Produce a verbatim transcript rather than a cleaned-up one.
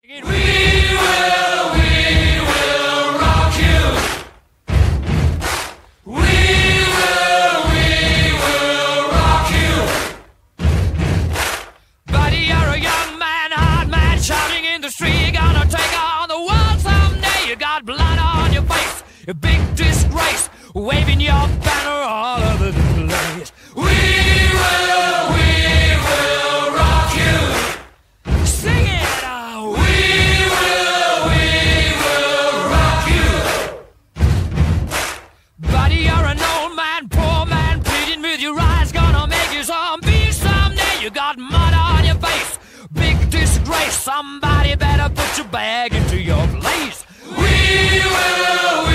We will, we will rock you. We will, we will rock you. Buddy, you're a young man, hard man, shouting in the street. You're gonna take on the world someday. You got blood on your face, a big disgrace, waving your banner all over the place. We will, we will rock you. Sing it. You got mud on your face, big disgrace. Somebody better put your bag into your place. We will, we